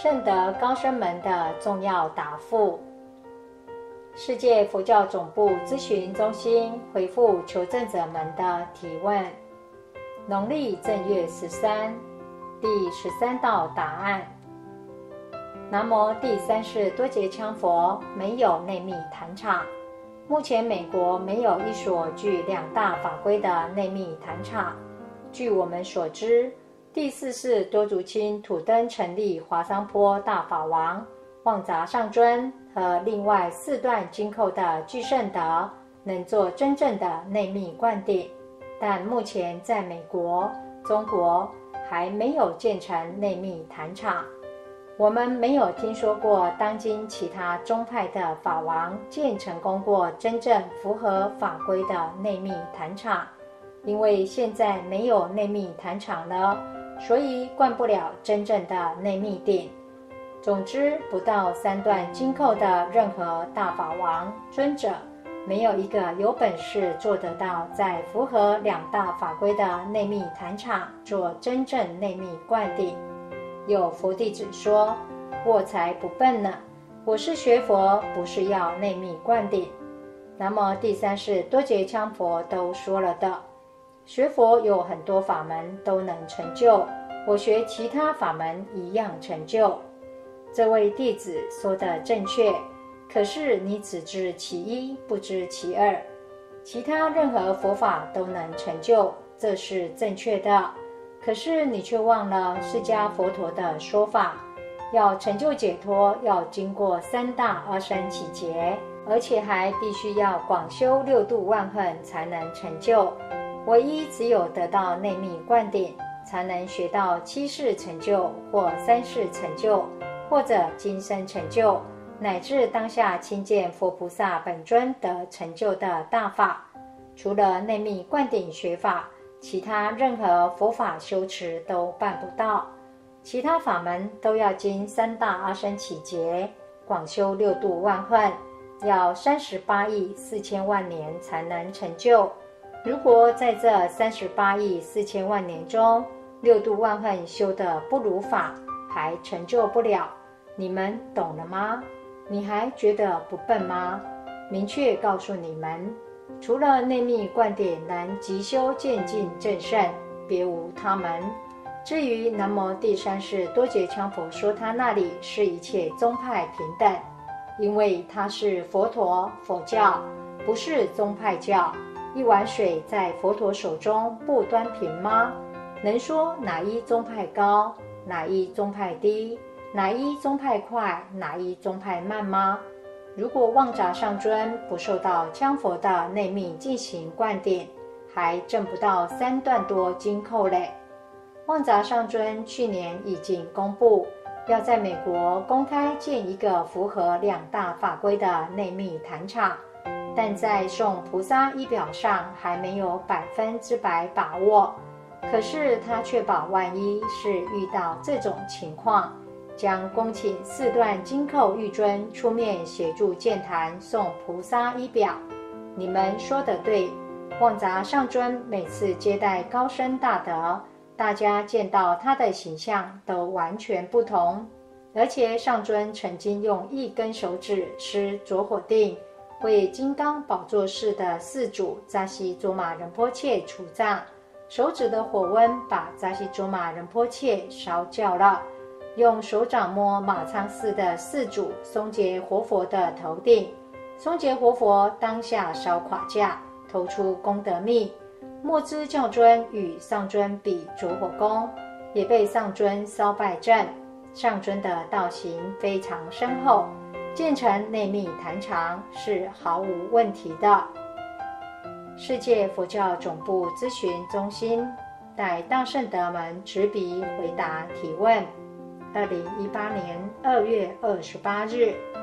圣德高僧们的重要答复。世界佛教总部咨询中心回复求证者们的提问。农历正月13，第13道答案。南无第三世多杰羌佛，没有内密坛场。目前美国没有一所具2大法规的内密坛场。据我们所知，第4世多竹清土登成立华桑坡大法王、旺杂上尊和另外4段金扣的具圣德能做真正的内密灌顶，但目前在美国、中国还没有建成内密坛场。我们没有听说过当今其他宗派的法王建成功过真正符合法规的内密坛场，因为现在没有内密坛场了，所以灌不了真正的内密顶。总之，不到3段金扣的任何大法王尊者，没有一个有本事做得到在符合2大法规的内密坛场做真正内密灌顶。有佛弟子说：“我才不笨呢，我是学佛，不是要内密灌顶。”那么第三世多杰羌佛都说了的，学佛有很多法门都能成就，我学其他法门一样成就。这位弟子说的正确，可是你只知其一，不知其二。其他任何佛法都能成就，这是正确的。可是你却忘了释迦佛陀的说法，要成就解脱，要经过3大阿僧祇劫，而且还必须要广修6度万恨才能成就。唯一只有得到内密灌顶，才能学到7世成就，或3世成就，或者今生成就，乃至当下亲见佛菩萨本尊得成就的大法。除了内密灌顶学法，其他任何佛法修持都办不到。其他法门都要经3大阿僧祇劫，广修6度万恨，要38亿4千万年才能成就。如果在这38亿4千万年中，6度万恨修得不如法，还成就不了，你们懂了吗？你还觉得不笨吗？明确告诉你们，除了内密灌顶能即修渐进正胜，别无他门。至于南无第三世多杰羌佛说他那里是一切宗派平等，因为他是佛陀佛教，不是宗派教。一碗水在佛陀手中不端平吗？能说哪一宗派高，哪一宗派低，哪一宗派快，哪一宗派慢吗？如果旺杂上尊不受到羌佛的内密进行灌顶，还证不到3段多金扣嘞。旺杂上尊去年已经公布，要在美国公开建一个符合2大法规的内密坛场，但在送菩萨仪表上还没有100%把握。可是他确保万一是遇到这种情况，将恭请4段金扣玉尊出面协助建坛送菩萨仪表。你们说得对，旺杂上尊每次接待高僧大德，大家见到他的形象都完全不同。而且上尊曾经用1根手指施着火定，为金刚宝座寺的寺主扎西卓玛仁波切除障，手指的火温把扎西卓玛仁波切烧焦了。用手掌摸马仓寺的寺主松杰活佛的头顶，松杰活佛当下烧垮架，投出功德密。莫知教尊与上尊比着火功，也被上尊烧败阵。上尊的道行非常深厚，建成内密坛场是毫无问题的。世界佛教总部咨询中心待大圣德们执笔回答提问。2018年2月28日。